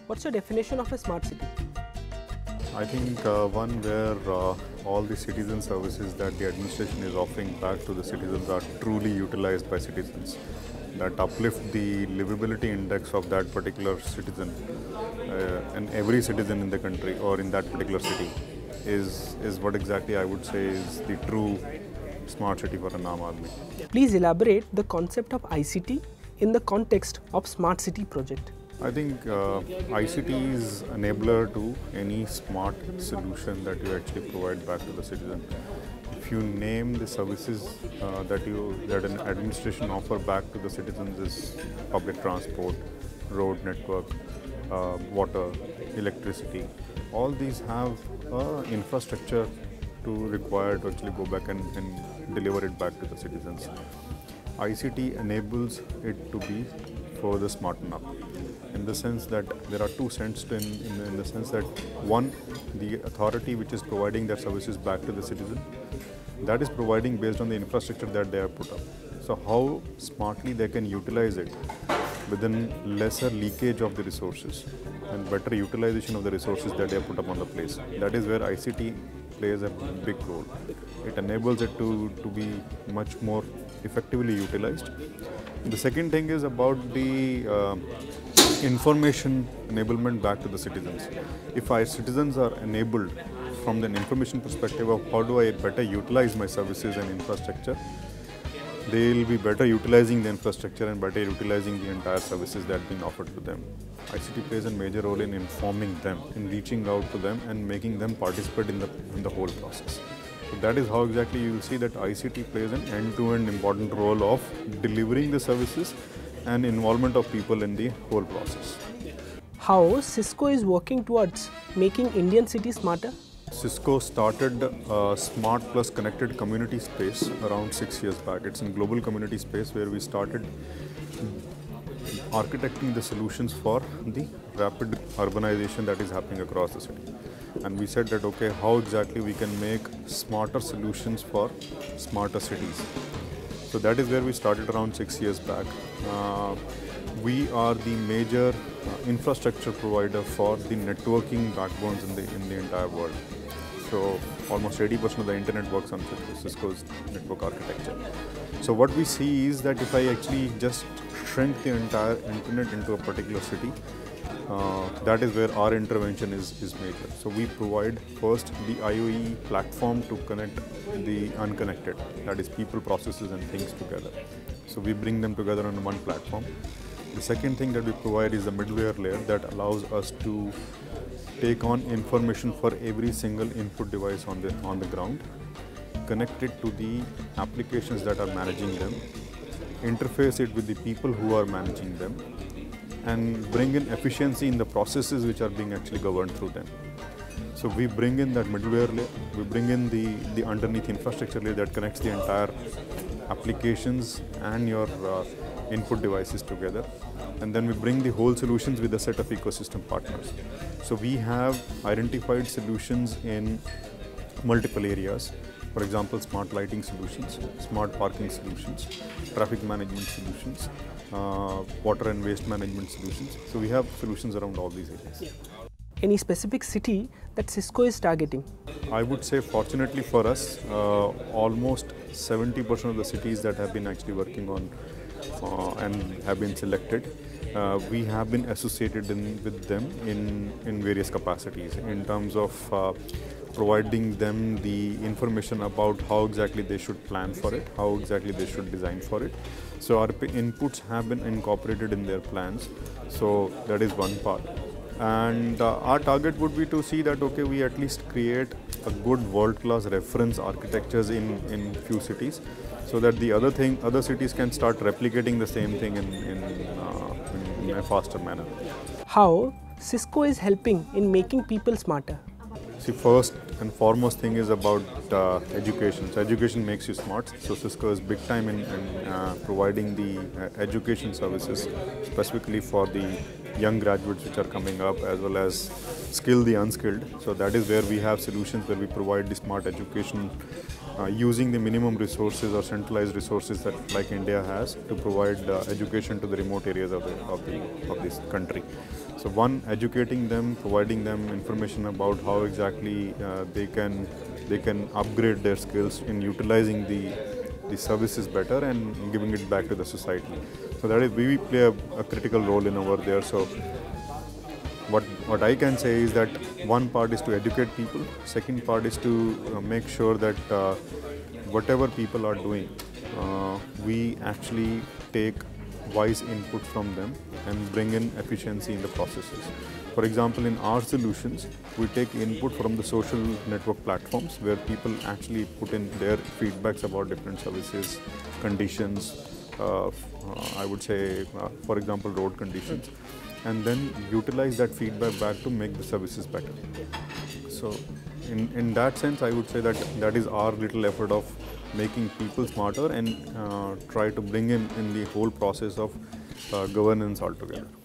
What's your definition of a smart city? I think one where all the citizen services that the administration is offering back to the citizens are truly utilized by citizens, that uplift the livability index of that particular citizen and every citizen in the country or in that particular city is what exactly I would say is the true smart city for an Aam Aadmi. Please elaborate the concept of ICT in the context of smart city project. I think ICT is enabler to any smart solution that you actually provide back to the citizen. If you name the services that an administration offer back to the citizens is public transport, road network, water, electricity, all these have infrastructure to require to actually go back and deliver it back to the citizens. ICT enables it to be further smartened up, in the sense that there are two senses in the sense that one, the authority which is providing their services back to the citizen, that is providing based on the infrastructure that they have put up. So how smartly they can utilize it within lesser leakage of the resources and better utilization of the resources that they have put up on the place. That is where ICT plays a big role. It enables it to be much more effectively utilized. The second thing is about the information enablement back to the citizens. If our citizens are enabled from an information perspective of how do I better utilize my services and infrastructure, they will be better utilizing the infrastructure and better utilizing the entire services that are being offered to them. ICT plays a major role in informing them, in reaching out to them and making them participate in the whole process. So that is how exactly you will see that ICT plays an end-to-end important role of delivering the services and involvement of people in the whole process. How Cisco is working towards making Indian cities smarter? Cisco started Smart Plus Connected Community Space around 6 years back. It's in global community space where we started architecting the solutions for the rapid urbanization that is happening across the city. And we said that, okay, how exactly we can make smarter solutions for smarter cities. So that is where we started around 6 years back. We are the major infrastructure provider for the networking backbones in the entire world. So almost 80% of the internet works on Cisco's network architecture. So what we see is that if I actually just shrink the entire internet into a particular city, that is where our intervention is major. So we provide first the IoE platform to connect the unconnected, that is people, processes and things together. So we bring them together on one platform. The second thing that we provide is a middleware layer that allows us to take on information for every single input device on the ground, connect it to the applications that are managing them, interface it with the people who are managing them, and bring in efficiency in the processes which are being actually governed through them. So we bring in that middleware layer, we bring in the underneath infrastructure layer that connects the entire applications and your input devices together, and then we bring the whole solutions with a set of ecosystem partners. So we have identified solutions in multiple areas. For example, smart lighting solutions, smart parking solutions, traffic management solutions, water and waste management solutions. So we have solutions around all these areas. Any specific city that Cisco is targeting? I would say, fortunately for us, almost 70% of the cities that have been actually working on and have been selected, we have been associated with them in various capacities in terms of providing them the information about how exactly they should plan for it, how exactly they should design for it. So our inputs have been incorporated in their plans. So that is one part. And our target would be to see that, okay, we at least create a good world-class reference architectures in few cities, so that the other cities can start replicating the same thing in a faster manner. How Cisco is helping in making people smarter? See, first and foremost thing is about education. So education makes you smart. So Cisco is big time in providing the education services, specifically for the young graduates which are coming up, as well as skill the unskilled. So that is where we have solutions where we provide the smart education using the minimum resources or centralized resources that like India has to provide education to the remote areas of this country. So one, educating them, providing them information about how exactly they can upgrade their skills in utilizing the services better and giving it back to the society. So that is, we play a critical role in over there. So what I can say is that one part is to educate people, second part is to make sure that whatever people are doing, we actually take wise input from them and bring in efficiency in the processes. For example, in our solutions, we take input from the social network platforms where people actually put in their feedbacks about different services, conditions, I would say, for example, road conditions, and then utilize that feedback back to make the services better. So in that sense, I would say that is our little effort of making people smarter and try to bring in the whole process of governance altogether.